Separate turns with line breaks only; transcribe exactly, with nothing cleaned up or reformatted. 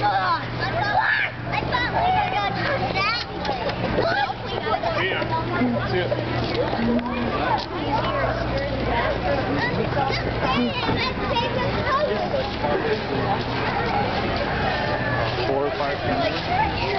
I thought we were going to go that way.
Yeah. See it. Four or five.